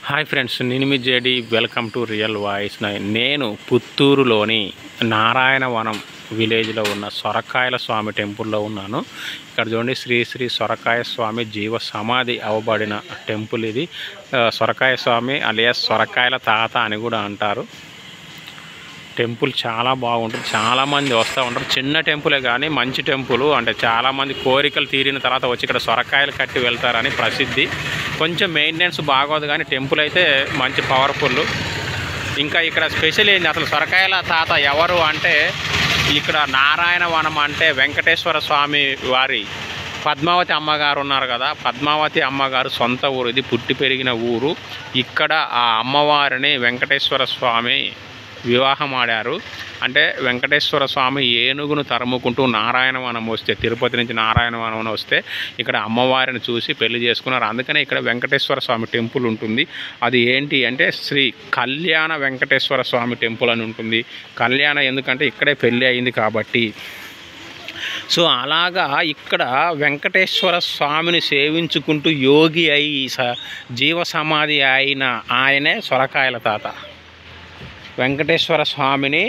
Hi friends, నేను మీ JD. Welcome to real voice 9. నేను పుత్తూరులోని నారాయణవనం విలేజ్లో ఉన్న సొరకాయల స్వామి టెంపుల్లో ఉన్నాను. ఇక్కడ చూడండి, శ్రీ శ్రీ సొరకాయ స్వామి జీవ సమాధి అవ్వబడిన టెంపుల్ ఇది. సొరకాయ స్వామి అలియాస్ సొరకాయల తాత అని కూడా అంటారు. టెంపుల్ చాలా బాగుంటుంది, చాలామంది వస్తూ ఉంటారు. చిన్న టెంపులే కానీ మంచి టెంపుల్. అంటే చాలామంది కోరికలు తీరిన తర్వాత వచ్చి ఇక్కడ సొరకాయలు కట్టి వెళ్తారని ప్రసిద్ధి. కొంచెం మెయింటెనెన్స్ బాగోదు కానీ టెంపుల్ అయితే మంచి పవర్ఫుల్. ఇంకా ఇక్కడ స్పెషల్ ఏంటి, అసలు సొరకాయల తాత ఎవరు అంటే, ఇక్కడ నారాయణవనం అంటే వెంకటేశ్వర స్వామి వారి పద్మావతి అమ్మగారు ఉన్నారు కదా, పద్మావతి అమ్మగారు సొంత ఊరు ఇది, పుట్టి పెరిగిన ఊరు. ఇక్కడ ఆ అమ్మవారిని వెంకటేశ్వర స్వామి వివాహం ఆడారు. అంటే వెంకటేశ్వర స్వామి ఏనుగును తరుముకుంటూ నారాయణవనం వస్తే, తిరుపతి నుంచి నారాయణవనం వస్తే ఇక్కడ అమ్మవారిని చూసి పెళ్లి చేసుకున్నారు. అందుకనే ఇక్కడ వెంకటేశ్వర స్వామి టెంపుల్ ఉంటుంది. అది ఏంటి అంటే శ్రీ కళ్యాణ వెంకటేశ్వర స్వామి టెంపుల్ అని ఉంటుంది. కళ్యాణ ఎందుకంటే ఇక్కడే పెళ్ళి అయింది కాబట్టి. సో అలాగా ఇక్కడ వెంకటేశ్వర స్వామిని సేవించుకుంటూ యోగి అయి జీవ సమాధి అయిన ఆయనే సొరకాయల తాత. వెంకటేశ్వర స్వామిని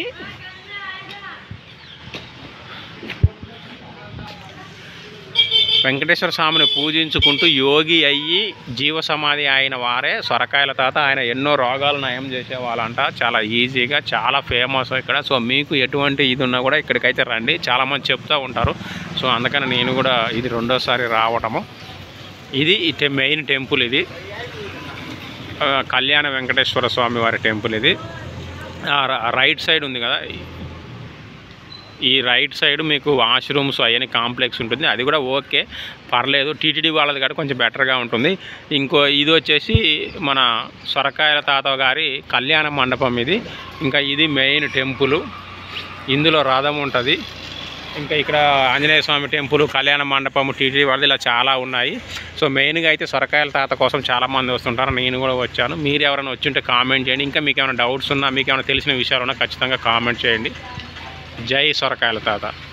పూజించుకుంటూ యోగి అయ్యి జీవ సమాధి అయిన వారే సొరకాయల తాత. ఆయన ఎన్నో రోగాలు నయం చేసేవాళ్ళంట, చాలా ఈజీగా, చాలా ఫేమస్ ఇక్కడ. సో మీకు ఎటువంటి ఇది ఉన్నా కూడా ఇక్కడికైతే రండి, చాలామంది చెప్తూ ఉంటారు. సో అందుకని నేను కూడా ఇది రెండోసారి రావటము. ఇది మెయిన్ టెంపుల్, ఇది కళ్యాణ వెంకటేశ్వర స్వామి వారి టెంపుల్. ఇది రైట్ సైడ్ ఉంది కదా, ఈ రైట్ సైడ్ మీకు వాష్రూమ్స్ అవన్నీ కాంప్లెక్స్ ఉంటుంది. అది కూడా ఓకే, పర్లేదు. టీటీడీ వాళ్ళది కూడా కొంచెం బెటర్గా ఉంటుంది. ఇంకో ఇది వచ్చేసి మన సొరకాయల తాత గారి కళ్యాణ మండపం ఇది. ఇంకా ఇది మెయిన్ టెంపుల్, ఇందులో రథం ఉంటుంది. ఇంకా ఇక్కడ ఆంజనేయ స్వామి టెంపుల్, కళ్యాణ మండపము, టీటీడీ వాళ్ళది, ఇలా చాలా ఉన్నాయి. సో మెయిన్గా అయితే సొరకాయల తాత కోసం చాలామంది వస్తుంటారు, నేను కూడా వచ్చాను. మీరు ఎవరైనా వచ్చింటే కామెంట్ చేయండి. ఇంకా మీకు ఏమైనా డౌట్స్ ఉన్నా, మీకు ఏమైనా తెలిసిన విషయాలు ఉన్నా ఖచ్చితంగా కామెంట్ చేయండి. జై సొరకాయల తాత.